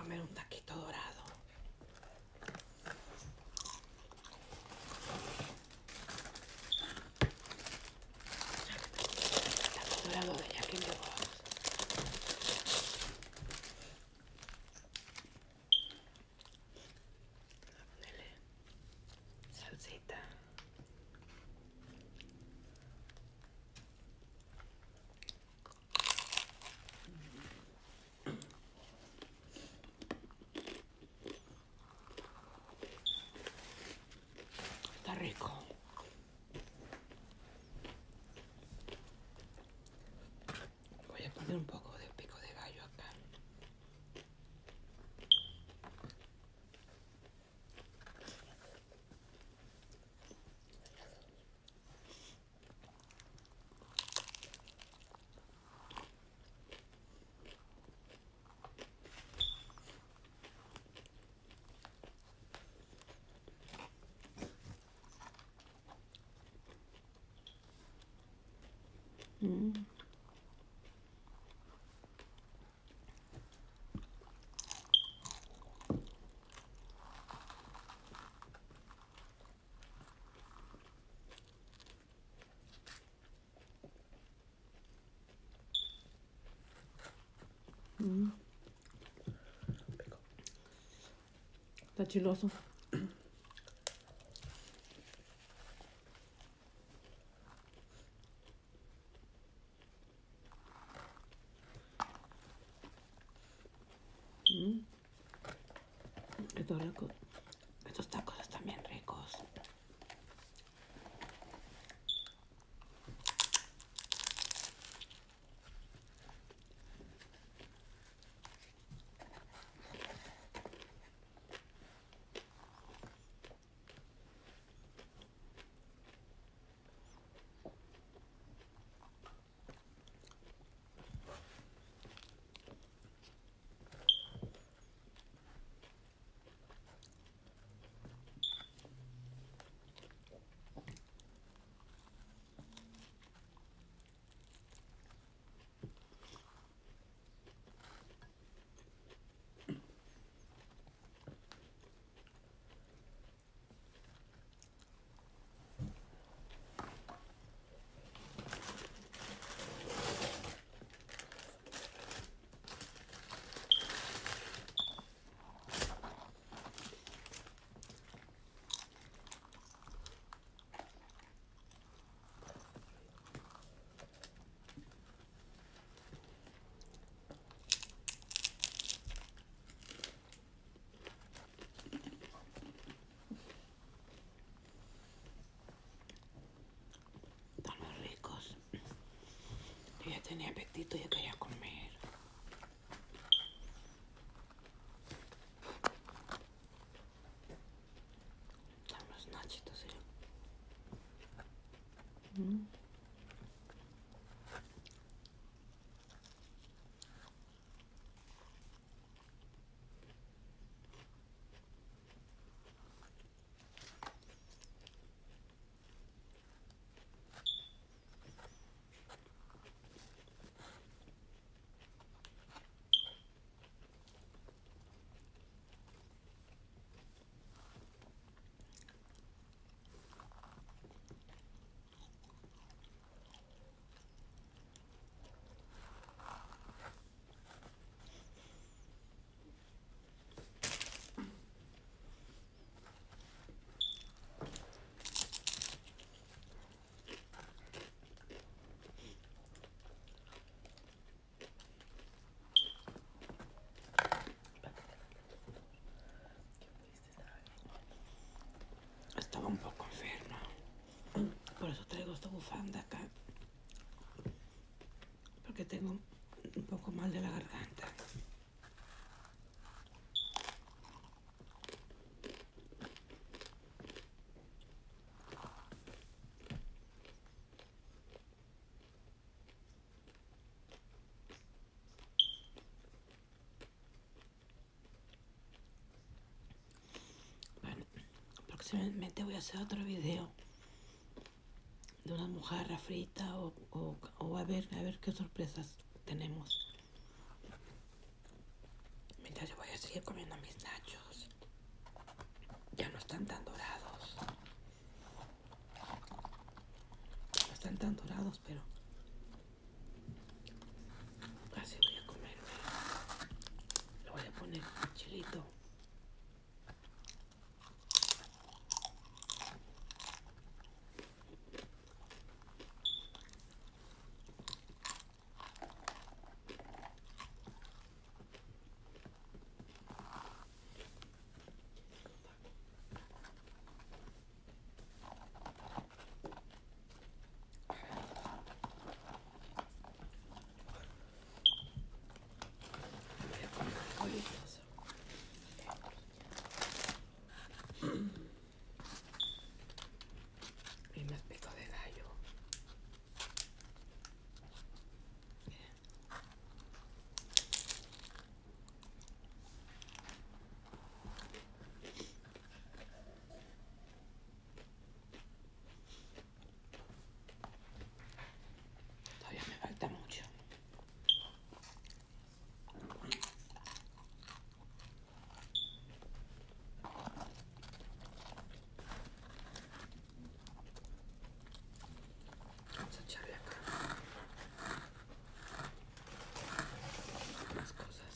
comer un taquito dorado. Taco dorado de Jack in the Box. Ponele salsita. Está rico. Voy a poner un poco de pico de gallo acá. Está chiloso. Estos ricos. Estos tacos están bien ricos. Están muy ricos. Yo ya tenía apetito y ya quería comer. Están los nachitos, ¿sí? Estaba un poco enferma. Por eso traigo esta bufanda acá. Porque tengo un poco mal de la garganta. Bueno, próximamente voy a hacer otro video de una mojarra frita o a ver qué sorpresas tenemos. Mientras yo voy a seguir comiendo mis nachos. Ya no están tan dorados. No están tan dorados, pero casi voy a comerme. Le voy a poner un chilito. Voy a comer bolitos. Y más pico de gallo. Todavía me falta mucho. Vamos a echarle acá más cosas.